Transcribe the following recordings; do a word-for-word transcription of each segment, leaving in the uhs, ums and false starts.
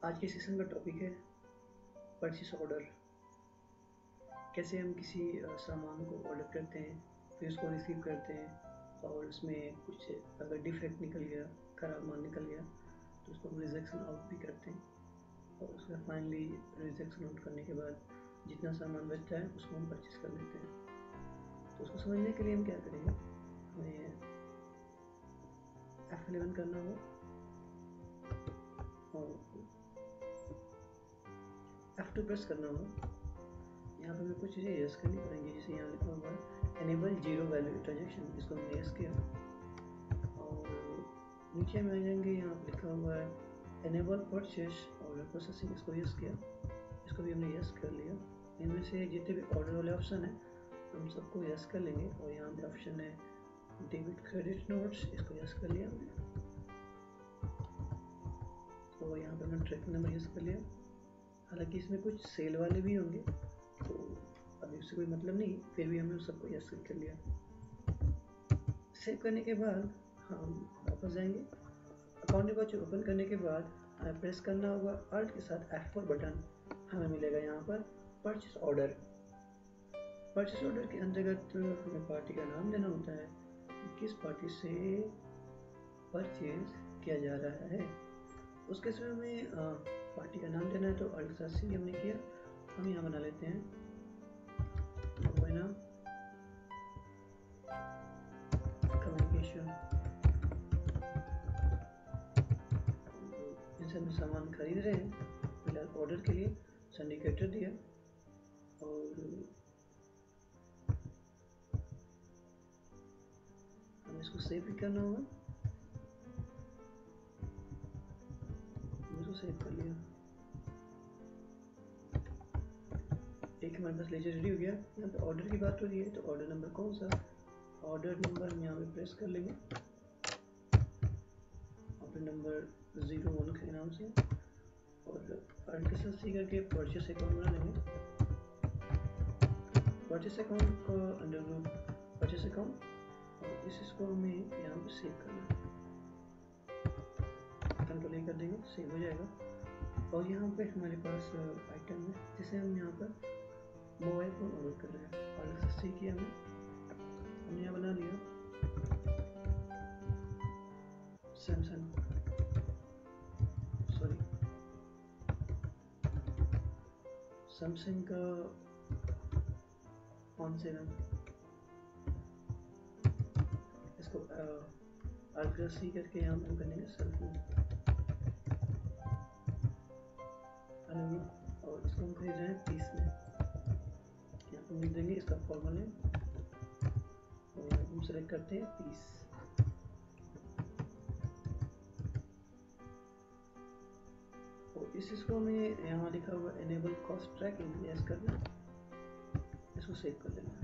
आज के सेशन का टॉपिक है परचेस ऑर्डर। कैसे हम किसी सामान को ऑर्डर करते हैं, फिर उसको रिसीव करते हैं और उसमें कुछ अगर डिफेक्ट निकल गया, ख़राब माल निकल गया तो उसको हम रिजेक्शन आउट भी करते हैं और उसका फाइनली रिजेक्शन आउट करने के बाद जितना सामान बचता है उसको हम परचेस कर लेते हैं। तो उसको समझने के लिए हम क्या करेंगे, हमें एफ इलेवन करना हो और एफ टू प्रेस करना हो। यहाँ पे हमें कुछ चीज़ें यस करनी पड़ेंगी, जैसे यहाँ लिखा हुआ है एनेबल जीरो वैल्यू ट्रांजेक्शन, इसको हमने यस किया और नीचे में आ जाएंगे, यहाँ पे लिखा हुआ है एनेबल परचेस ऑर्डर प्रोसेसिंग, इसको यस किया, इसको भी हमने यस कर लिया। इनमें से जितने भी ऑर्डर वाले ऑप्शन है हम सबको यस कर लेंगे और यहाँ पे ऑप्शन है डेबिट क्रेडिट नोट्स, इसको यस कर लिया और यहाँ पे हमने ट्रैकिंग नंबर यस कर लिया। हालांकि इसमें कुछ सेल वाले भी होंगे तो अभी उससे कोई मतलब नहीं, फिर भी हमने सबको यस कर लिया। सेव करने के बाद हम वापस जाएंगे। अकाउंट डिपॉजिट ओपन करने के बाद हमें प्रेस करना होगा अल्ट के साथ एफ फोर बटन, हमें मिलेगा यहाँ पर परचेस ऑर्डर। परचेस ऑर्डर के अंतर्गत हमें पार्टी का नाम देना होता है, किस पार्टी से परचेज किया जा रहा है। उसके समय हमें पार्टी का नाम देना है तो अल्ट के साथ सी हमने किया। हम यहाँ बना लेते हैं नाम कम्युनिकेशन। इनसे हम सामान खरीद रहे हैं फिलहाल ऑर्डर के लिए, सिंडिकेटर दिया और हमें इसको सेव भी करना होगा, इसको सेव कर लिया। एक हमारे पास लेजर रेडी हो गया। यहाँ पे ऑर्डर की बात हो रही है तो ऑर्डर नंबर कौन सा, ऑर्डर नंबर हम यहाँ पे प्रेस कर लेंगे, ऑर्डर नंबर जीरो वन के नाम से और अल्ट के साथ सी करके परचेस अकाउंट बना लेंगे। परचेस अकाउंट को अंडर ग्रुप परचेस अकाउंट और इस इसको हमें यहाँ पे सेव करना है, कंट्रोल ए कर देंगे, सेव हो जाएगा। और यहाँ पे हमारे पास आइटम है जिसे हम यहाँ पर मोबाइल फोन ऑर्डर कर रहे हैं, ऑर्डर से किया हमने हमने यहाँ बना लिया सैमसंग सॉरी सैमसंग का ऑन सेवन, इसको अल्ट्रा सी करके यहाँ पर करेंगे सेलफोन और इसको हम खरीद रहे हैं पीस में, यहाँ पर लिख देंगे इसका फॉर्मूला और यहाँ हम सेलेक्ट करते हैं पीस। और इस इसको हमें यहाँ लिखा हुआ एनेबल कॉस्ट ट्रैकिंग यस करना, इसको सेव कर लेना।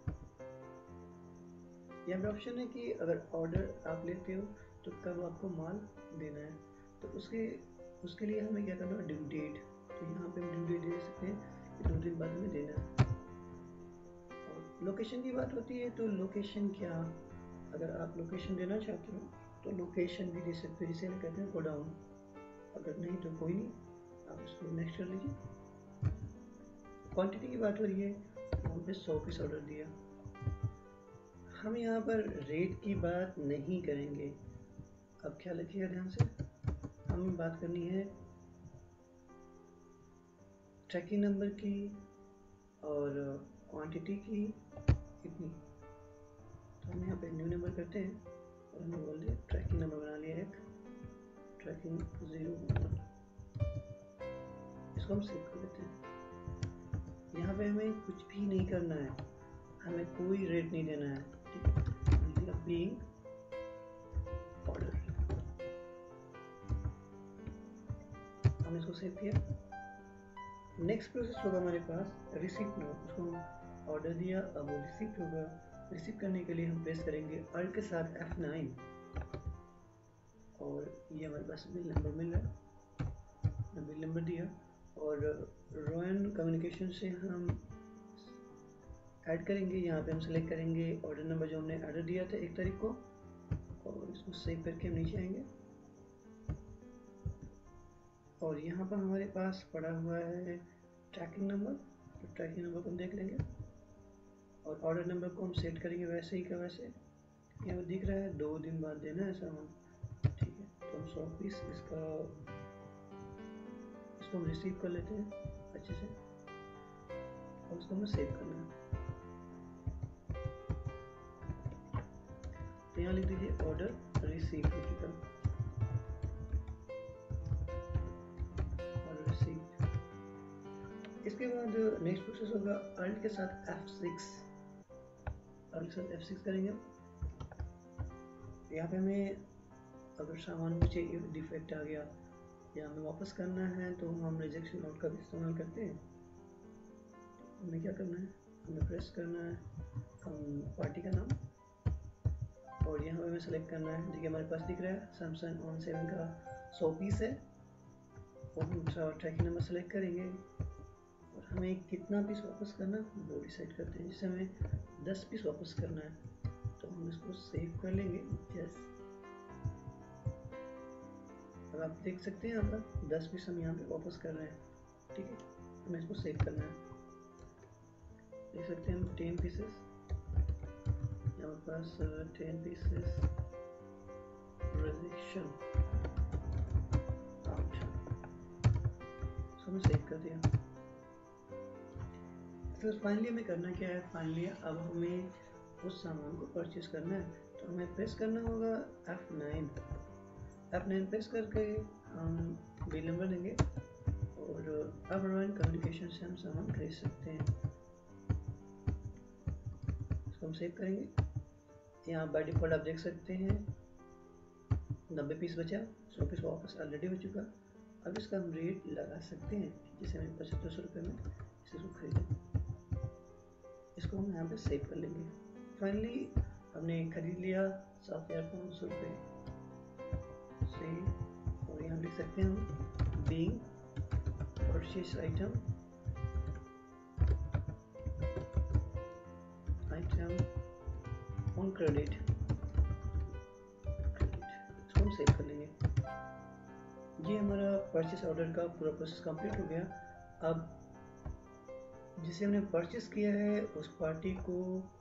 यहाँ पे ऑप्शन है कि अगर ऑर्डर आप लेते हो तो कब आपको माल देना है, तो उसके उसके लिए हमें क्या करना है ड्यू डेट, तो यहाँ पे हम ड्यू डेट दे सकते हैं कि दो दिन बाद हमें देना है। और लोकेशन की बात होती है तो लोकेशन क्या, अगर आप लोकेशन देना चाहते हो तो लोकेशन भी दे सकते हो, जिसे हम कहते हैं गोडाउन। अगर नहीं तो कोई नहीं, आप उसको नेक्स्ट कर लीजिए। क्वांटिटी की बात हो रही है, वहाँ पे सौ पीस ऑर्डर दिया। हम यहाँ पर रेट की बात नहीं करेंगे, अब ख्याल रखिएगा ध्यान से, हमें बात करनी है ट्रैकिंग नंबर की और क्वांटिटी की कितनी। तो हम यहाँ पे न्यू नंबर करते हैं और हमें बोल दिया ट्रैकिंग नंबर बना लिया एक, ट्रैकिंग जीरो वन, इसको हम सेव कर लेते हैं। यहाँ पे हमें कुछ भी नहीं करना है, हमें कोई रेट नहीं देना है, ठीक है, बीइंग ऑर्डर, हमने इसको सेव किया। नेक्स्ट प्रोसेस होगा हमारे पास रिसीप्ट नोट, उसको हम ऑर्डर दिया, अब वो रिसीप्ट होगा। रिसीव करने के लिए हम प्रेस करेंगे अल्ट के साथ एफ नाइन और ये हमारे पास बिल नंबर मिल रहा है, बिल नंबर दिया और रॉयन कम्युनिकेशन से हम ऐड करेंगे। यहाँ पे हम सेलेक्ट करेंगे ऑर्डर नंबर जो हमने ऑर्डर दिया था एक तारीख को और इसको सेव करके हम नीचे आएंगे और यहाँ पर हमारे पास पड़ा हुआ है ट्रैकिंग नंबर, तो ट्रैकिंग नंबर को हम देख लेंगे और ऑर्डर नंबर को हम सेट करेंगे वैसे ही का वैसे। यहाँ पर दिख रहा है दो दिन बाद देना है सामान, ठीक है। तो हम सौ पीस इसका इसको हम रिसीव कर लेते हैं अच्छे से और इसको हमें सेव करना है। तो यहाँ लिख दीजिए ऑर्डर रिसीव हो चुका, ऑर्डर रिसीव। इसके बाद नेक्स्ट प्रोसेस होगा अल्ट के साथ एफ सिक्स, अल्ट के साथ एफ सिक्स करेंगे। यहाँ पे हमें अगर सामान में चाहिए डिफेक्ट आ गया या हमें वापस करना है तो हम रिजेक्शन नोट का भी इस्तेमाल करते हैं। हमें क्या करना है, हमें प्रेस करना है हम पार्टी का नाम और यहाँ पे हमें सेलेक्ट करना है। देखिए हमारे पास दिख रहा है सैमसंग ऑन सेवन का सौ पीस है और हम ट्रैकिंग नंबर सेलेक्ट करेंगे और हमें कितना पीस वापस करना है वो डिसाइड करते हैं। जैसे हमें दस पीस वापस करना है तो हम इसको सेव कर लेंगे। यस, अब आप देख सकते हैं यहाँ पर दस पीस हम यहाँ पे वापस कर रहे हैं, ठीक है। हमें इसको सेव करना है, देख सकते हैं हम टेन पीसेस यहाँ पास टेन पीसेस रिजेक्शन आउट, इसको हमने सेव कर दिया। फिर फाइनली हमें करना क्या है, फाइनली अब हमें उस सामान को परचेज करना है तो हमें प्रेस करना होगा F nine. F nine press करके हम बिल नंबर देंगे और अपराइन कम्युनिकेशन से हम सामान खरीद सकते हैं। इसको हम सेव करेंगे। यहाँ बाय डिफॉल्ट आप देख सकते हैं नब्बे पीस बचा, सौ पीस वापस ऑलरेडी हो चुका। अब इसका हम रेट लगा सकते हैं, जैसे हमें पचहत्तर सौ रुपये में इसको खरीदें। इसको हम यहाँ पे सेव कर लेंगे। फाइनली हमने खरीद लिया सात हज़ार पाँच सौ रुपये से और यहाँ लिख सकते हैं हम being purchase item item on credit, इसको हम सेव कर लेंगे। ये हमारा परचेस ऑर्डर का पूरा प्रोसेस कंप्लीट हो गया। अब जिसे हमने परचेस किया है उस पार्टी को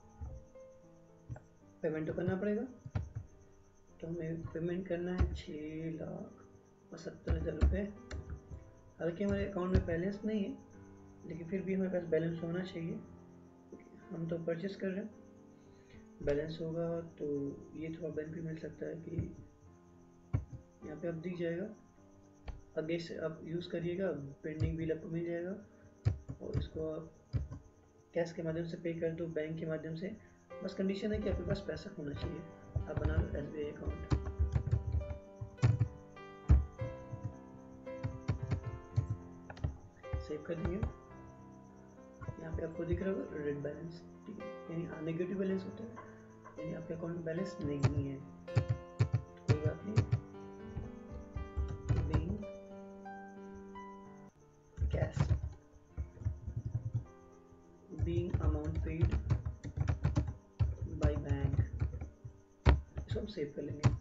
पेमेंट तो करना पड़ेगा, तो हमें पेमेंट करना है छः लाख पचहत्तर हज़ार रुपये। हालांकि हमारे अकाउंट में बैलेंस नहीं है लेकिन फिर भी हमारे पास बैलेंस होना चाहिए, हम तो परचेस कर रहे हैं। बैलेंस होगा तो ये थोड़ा बेनिफिट मिल सकता है कि यहाँ पे अब दिख जाएगा, आगे से आप यूज़ करिएगा, पेंडिंग बिल आपको मिल जाएगा और इसको आप कैश के माध्यम से पे कर दो, बैंक के माध्यम से। बस कंडीशन है कि आपके पास पैसा होना चाहिए, आप बना लो S B I account. Save कर देंगे। यहाँ पे आपको दिख रहा होगा रेड बैलेंस, ठीक है, यानी नेगेटिव बैलेंस होता है, यानी आपके अकाउंट में बैलेंस नहीं है। कोई बात नहीं, being cash being amount paid by bank, इसको हम सेव कर लेंगे।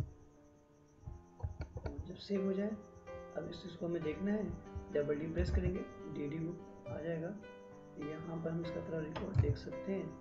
जब सेव हो जाए अब इस चीज़ को हमें देखना है, डबल डी प्रेस करेंगे, डी डी बुक आ जाएगा। यहाँ पर हम इसका पूरा रिकॉर्ड देख सकते हैं।